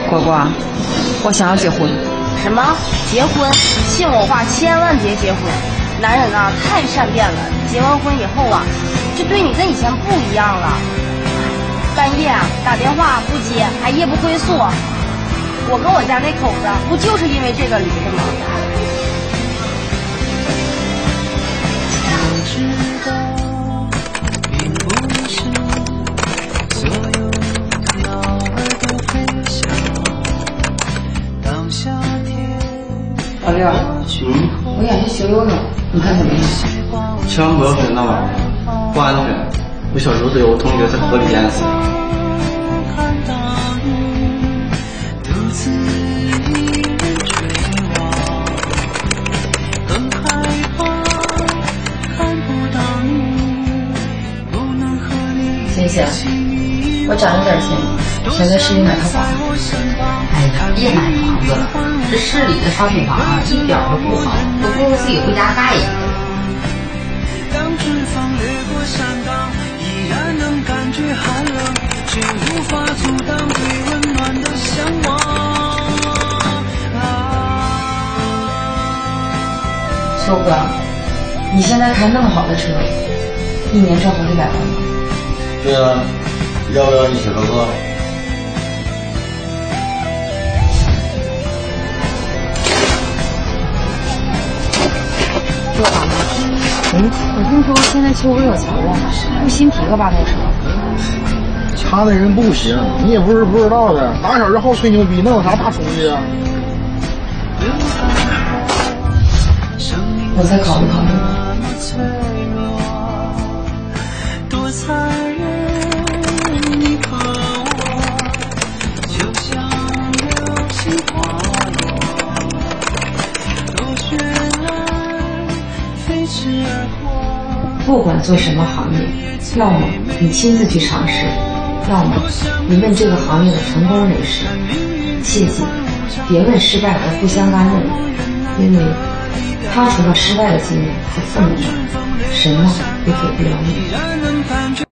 果果，我想要结婚。 什么？结婚？信我话，千万别结婚。男人啊，太善变了。结完婚以后啊，就对你跟以前不一样了。半夜啊打电话不接，还夜不归宿。我跟我家那口子不就是因为这个离的吗？ 老六，我想去学游泳，你看怎么样？ 千万不要学那玩意儿，不安全。我小时候都有同学在河里淹死。 星星，我攒了点钱，想在市里买套房。 哎呀，别买房子了，这市里的商品房啊，一点都不好，都不如自己回家盖一个。当脂肪掠过山岗，依然能感觉寒冷，却无法阻挡最温暖的向往。 秋哥，你现在开那么好的车，一年赚好几百万吗？ 对啊，要不要一起合作？ 说啥呢？我听说现在秋哥有钱了，不新提个8套车。 他那人不行，你也不是不知道的，打小就好吹牛逼，能有啥大出息啊？ 我再考虑考虑吧。不管做什么行业，要么你亲自去尝试，要么你问这个行业的成功人士。切记，别问失败而不相干的人，因为他除了失败的经验和负能量，什么也给不了你。